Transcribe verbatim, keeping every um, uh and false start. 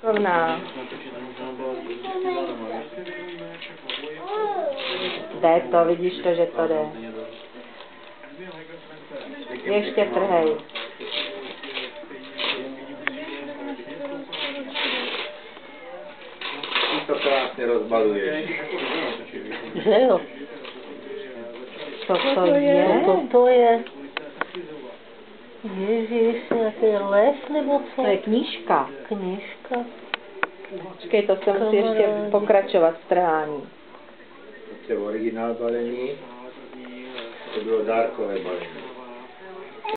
Rovná. Jde to, vidíš to, že to jde. Ještě trhej. Ty to krásně rozbaluješ. Že jo? Co to je? Co to je? Ježiš, nějaký les nebo co? To je knížka. Knížka. Počkej, to se musí ještě pokračovat v trhání. To je originál balení, to bylo dárkové balení.